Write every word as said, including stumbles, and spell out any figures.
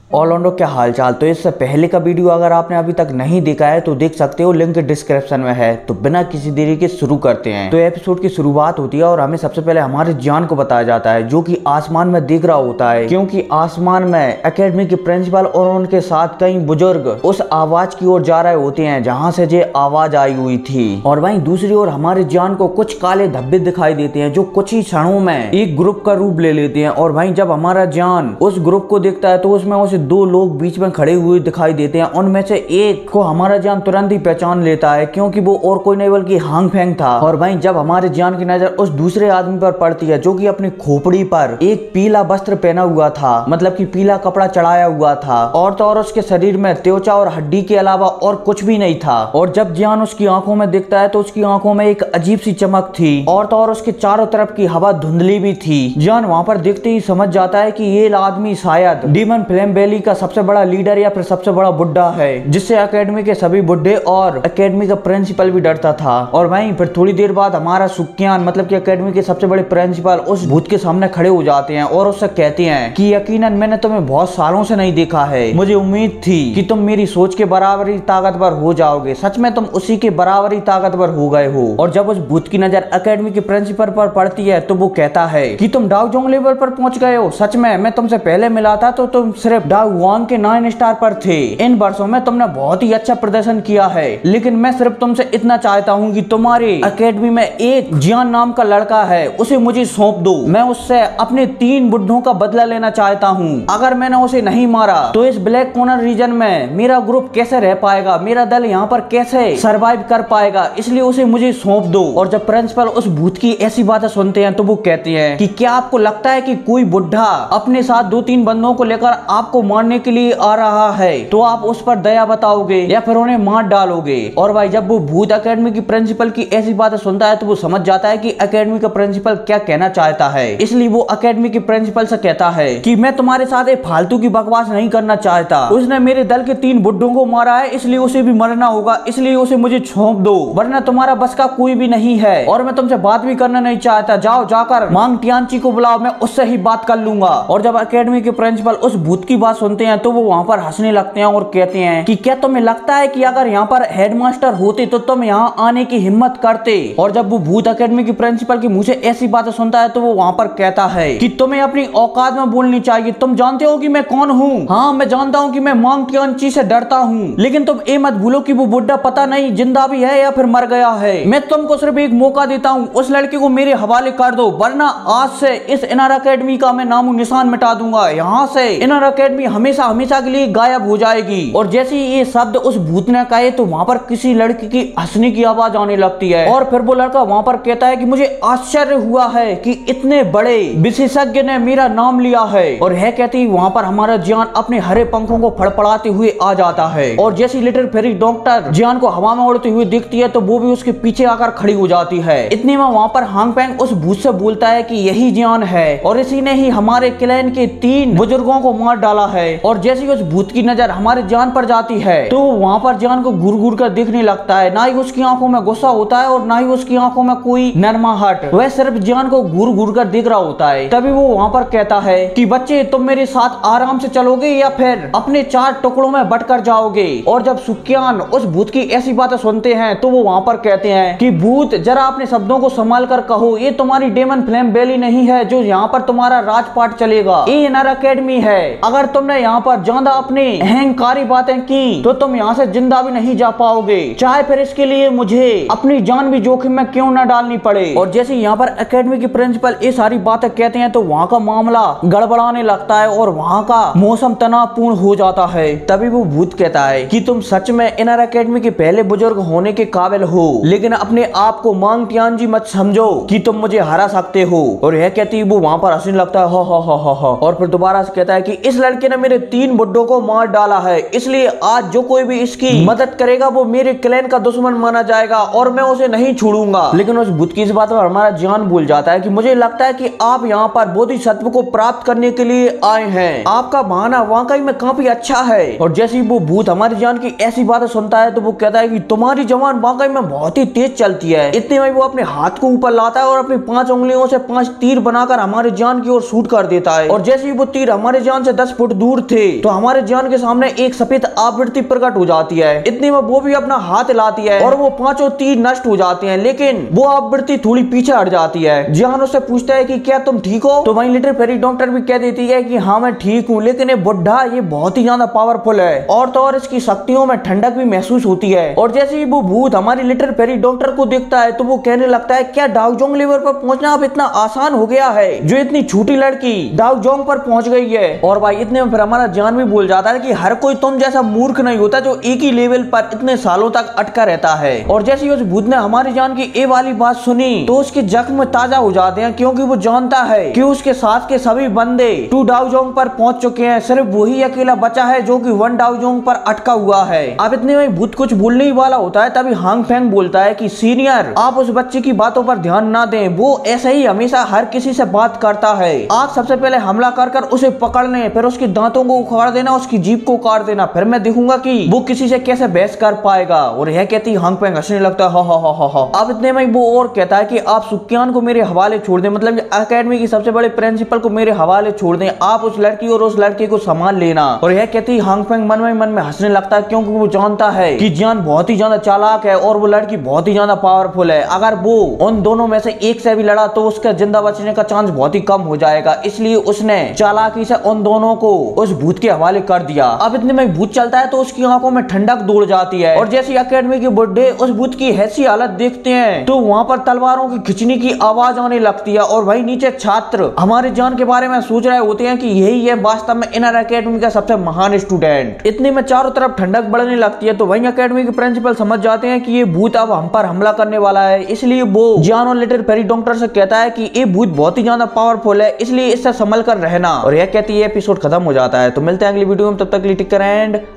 Orlando क्या हालचाल। तो इससे पहले का वीडियो अगर आपने अभी तक नहीं देखा है तो देख सकते हो, लिंक डिस्क्रिप्शन में है। तो बिना किसी देरी के शुरू करते हैं। तो एपिसोड की शुरुआत होती है और हमें सबसे पहले हमारे जान को बताया जाता है जो कि आसमान में दिख रहा होता है, क्योंकि आसमान में एकेडमी के प्रिंसिपल और उनके साथ कई बुजुर्ग उस आवाज की ओर जा रहे होते हैं जहाँ से ये आवाज आई हुई थी। और वहीं दूसरी ओर हमारे जान को कुछ काले धब्बे दिखाई देते हैं जो कुछ ही क्षणों में एक ग्रुप का रूप ले लेते हैं। और वहीं जब हमारा जान उस ग्रुप को देखता है तो उसमें उसे दो लोग बीच में खड़े हुए दिखाई देते हैं। उनमें से एक को हमारा जान तुरंत ही पहचान लेता है, क्योंकि वो और कोई नहीं बल्कि हांग फेंग था। और वहीं जब हमारे जान की नजर उस दूसरे आदमी पर पड़ती है जो कि अपनी खोपड़ी पर एक पीला वस्त्र पहना हुआ था, मतलब कि पीला कपड़ा चढ़ाया हुआ था, और तो और उसके शरीर में त्वचा और हड्डी के अलावा और कुछ भी नहीं था। और जब जान उसकी आंखों में देखता है तो उसकी आंखों में एक अजीब सी चमक थी, और तो और उसके चारों तरफ की हवा धुंधली भी थी। जान वहां पर देखते ही समझ जाता है कि ये आदमी शायद डीमन फ्लेम वैली का सबसे बड़ा लीडर या फिर सबसे बड़ा बुड्ढा है, जिससे एकेडमी के सभी बुड्ढे और एकेडमी का प्रिंसिपल भी डरता था। और वहीं फिर थोड़ी देर बाद हमारा सुक्यान, मतलब कि एकेडमी के सबसे बड़े प्रिंसिपल, उस भूत के सामने खड़े हो जाते हैं और उससे कहते हैं कि यकीनन मैंने तुम्हें बहुत सालों से नहीं देखा है। मुझे उम्मीद थी कि तुम मेरी सोच के बराबर ही ताकतवर हो जाओगे। सच में तुम उसी के बराबर ही ताकतवर हो गए हो। और जब उस भूत की नजर एकेडमी के प्रिंसिपल पर पड़ती है तो वो कहता है कि तुम डाउ जोंग लेवल पर पहुंच गए हो। सच में मैं तुमसे पहले मिला था तो तुम सिर्फ डाउ वांग के नाइन स्टार पर थे। इन वर्षों में तुमने बहुत ही अच्छा प्रदर्शन किया है, लेकिन मैं सिर्फ तुमसे इतना चाहता हूँ कि तुम्हारे एकेडमी में एक जियान नाम का लड़का है, उसे मुझे सौंप दो। मैं उससे अपने तीन बुड्ढों का बदला लेना चाहता हूँ। अगर मैंने उसे नहीं मारा तो इस ब्लैक कॉर्नर रीजन में मेरा ग्रुप कैसे रह पाएगा, मेरा दल यहाँ पर कैसे सर्वाइव कर पाएगा, इसलिए उसे मुझे सौंप दो। और जब प्रिंसिपल उस भूत की ऐसी बातें सुनते हैं तो वो कहते हैं कि क्या आपको लगता है कि कोई बुड्ढा अपने साथ दो तीन बंदों को लेकर आपको मारने के लिए आ रहा है तो आप उस पर दया बताओगे या फिर उन्हें मार डालोगे। और भाई जब वो भूत एकेडमी की प्रिंसिपल की ऐसी बातें सुनता है तो वो समझ जाता है कि एकेडमी का प्रिंसिपल क्या कहना चाहता है, इसलिए वो एकेडमी के प्रिंसिपल से कहता है कि मैं तुम्हारे साथ एक फालतू की बकवास नहीं करना चाहता। उसने मेरे दल के तीन बुड्ढों को मारा है, इसलिए उसे भी मरना होगा, इसलिए उसे मुझे सौंप दो, वरना तुम्हारा बस का कोई भी नहीं है और मैं तुमसे बात भी करना नहीं चाहता। जाओ जाकर मांग टियानची को बुलाओ, मैं उससे ही बात कर लूंगा। और जब एकेडमी के प्रिंसिपल उस भूत की बात सुनते हैं तो वो वहां पर हंसने लगते हैं और कहते हैं कि क्या तुम्हें लगता है कि अगर यहाँ पर हेडमास्टर होते तो तुम यहाँ आने की हिम्मत करते। और जब वो भूत एकेडमी के प्रिंसिपल की मुंह से ऐसी बातें सुनता है तो वो वहां पर कहता है कि तुम्हें अपनी औकात में बोलनी चाहिए। तुम जानते हो कि मैं कौन हूँ? हाँ, मैं जानता हूँ कि मैं मांग टियानची से डरता हूँ, लेकिन तुम ये मत भूलो कि वो बुड्ढा पता नहीं जिंदा भी है या फिर मर गया है। मैं तुमको सिर्फ एक मौका देता हूँ, उस लड़के को मेरे हवाले कर दो, वरना आज से इस इनर एकेडमी का मैं नामो निशान मिटा दूंगा। यहाँ से इनर एकेडमी हमेशा हमेशा के लिए गायब हो जाएगी। और जैसे ही ये शब्द उस भूत ने कहे तो वहां पर किसी लड़की की हंसने की आवाज आने लगती है। और फिर वो लड़का वहां पर कहता है कि मुझे आश्चर्य हुआ है कि इतने बड़े विशेषज्ञ ने मेरा नाम लिया है। और है कहती वहां पर हमारा जान अपने हरे पंखों को फड़फड़ाते हुए आ जाता है। और जैसी लिटिल फेरी डॉक्टर जान को हवा में उड़ते हुए दिखती है तो वो भी उसके पीछे आकर खड़ी हो जाती है। इतने में वहां पर हांग फेंग उस भूत से बोलता है कि यही जान है और इसी ने ही हमारे क्लैन के तीन बुजुर्गों को मार डाला है। और जैसे ही उस भूत की नजर हमारे जान पर जाती है तो वहां पर जान को घूर घूर कर देखने लगता है। ना ही उसकी आंखों में गुस्सा होता है और ना ही उसकी आंखों में कोई नरमाहट, वह सिर्फ जान को घूर घूर कर देख रहा होता है। तभी वो वहां पर कहता है कि बच्चे तुम मेरे साथ आराम से चलोगे या फिर अपने चार टुकड़ों में बट कर जाओगे। और जब सुक्यान उस भूत की ऐसी बातें सुनते हैं तो वो वहां पर कहते हैं कि भूत जरा अपने शब्दों को संभाल कर कहो, ये तुम्हारी डेमन फ्लेम वैली नहीं है जो यहाँ पर तुम्हारा राजपाट चलेगा, ये इनर एकेडमी है। अगर तुमने यहाँ पर ज्यादा अपनी अहंकारी बातें की तो तुम यहाँ से जिंदा भी नहीं जा पाओगे, चाहे फिर इसके लिए मुझे अपनी जान भी जोखिम में क्यों न डालनी पड़े। और जैसे यहाँ पर एकेडमी के प्रिंसिपल ये सारी बातें कहते हैं तो वहाँ का मामला गड़बड़ाने लगता है और वहाँ का मौसम तनावपूर्ण हो जाता है। तभी वो भूत कहता है कि तुम सच में इनर एकेडमी के पहले बुजुर्ग होने के काबिल हो, लेकिन अपने आप को मांग टियानची मत समझो कि तुम मुझे हरा सकते हो। और यह कहती वो वहाँ पर हंसने लगता है, हा हा हा हा हा। और फिर दोबारा से कहता है कि इस लड़के ने मेरे तीन बुड्ढों को मार डाला है, इसलिए आज जो कोई भी इसकी मदद करेगा वो मेरे क्लैन का दुश्मन माना जाएगा और मैं उसे नहीं छोड़ूंगा। लेकिन उस भूत की इस बात पर हमारा जान भूल जाता है कि मुझे लगता है कि आप यहाँ पर बोधिसत्व को प्राप्त करने के लिए आए हैं, आपका बहाना वाकई में काफी अच्छा है। और जैसे ही वो भूत हमारी जान की ऐसी बातें सुनता है तो वो कहता है कि तुम्हारी जवान वाकई में बहुत ही तेज चलती है। इतने में वो अपने हाथ को ऊपर लाता है और अपनी पांच उंगलियों से पांच तीर बनाकर हमारे जान की ओर शूट कर देता है। और जैसे ही वो तीर हमारे जान से दस फुट दूर थे तो हमारे जान के सामने एक सफेद आवृत्ति प्रकट हो जाती है। इतने में वो भी अपना हाथ हिलाती है और वो पांचों तीर नष्ट हो जाते हैं, लेकिन वो आवृत्ति थोड़ी पीछे हट जाती है। जियान उससे पूछता है कि क्या तुम ठीक हो, तो वहीं लिटिल फेरी डॉक्टर भी कह देती है कि हाँ मैं ठीक हूँ, लेकिन ये बुढ़ा ये बहुत ही ज्यादा पावरफुल है और तो और इसकी शक्तियों में ठंडक भी महसूस होती है। और जैसे ही वो भूत हमारी लिटिल फेरी डॉक्टर को देखता है तो वो कहने लगता है क्या डाउजोंग लेवल पर पहुंचना अब इतना आसान हो गया है, जो इतनी छोटी लड़की डाउजोंग पर पहुंच गई है। और भाई इतने में फिर हमारा जान भी बोल जाता है कि हर कोई तुम जैसा मूर्ख नहीं होता जो एक ही लेवल पर इतने सालों तक अटका रहता है। और जैसे ही उस भूत ने हमारी जान की ये वाली बात सुनी तो उसके जख्म ताजा हो जाते हैं, क्योंकि वो जानता है कि उसके साथ के सभी बंदे टू डाउजोंग पर पहुंच चुके हैं, सिर्फ वही अकेला बचा है जो कि वन डाउजोंग पर अटका हुआ है। अब इतने में भूत कुछ बोलने ही वाला होता है, तभी हांग फेंग बोलता है कि सीनियर आप उस बच्चे की बातों पर ध्यान ना दें, वो ऐसे ही हमेशा हर किसी से बात करता है। आप सबसे पहले हमला कर कर उसे पकड़ लें, फिर उसके दांतों को उखाड़ देना, उसकी जीभ को काट देना, फिर मैं देखूंगा कि वो किसी से कैसे बहस कर पाएगा। और यह कहती हांग फेंग हंसने लगता है, हा हा हा हा हा। अब इतने में वो और कहता है कि आप सुक्यान को मेरे हवाले छोड़ दें, मतलब एकेडमी की सबसे बड़े प्रिंसिपल को मेरे हवाले छोड़ दें, आप उस लड़की और उस लड़के को संभाल लेना। और यह कहती हांग फेंग मन में मन में हंसने लगता है, क्योंकि वो जानता है कि जियान बहुत ही ज्यादा चालाक है और वो लड़की बहुत ही ज्यादा पावरफुल है। अगर वो उन दोनों में से एक से भी लड़ा तो उसका जिंदा बचने का चांस बहुत ही कम हो जाएगा, इसलिए उसने चालाकी से उन दोनों को उस भूत के हवाले कर दिया। अब इतने में भूत चलता है तो उसकी आंखों में ठंडक दौड़ जाती है और जैसे एकेडमी के बुड्ढे उस भूत की ऐसी हालत देखते हैं तो वहां पर तलवारों की खिंचने की आवाज आने लगती है। और वही नीचे छात्र हमारे जान के बारे में सोच रहे होते हैं कि यही है वास्तव में इनर एकेडमी का सबसे महान स्टूडेंट। इतने में चारों तरफ ठंडक बढ़ने लगती है तो वही एकेडमी के प्रिंसिपल समझ जाते हैं कि ये भूत अब हम पर हमला करने वाला है, इसलिए वो जियान और लिटिल फेरी डॉक्टर से कहता है कि ये भूत बहुत ही ज्यादा पावरफुल है, इसलिए इससे संभल कर रहना। और यह कहती है एपिसोड खत्म हो जाता है। तो मिलते हैं अगली वीडियो में, तब तक के लिए टेक केयर एंड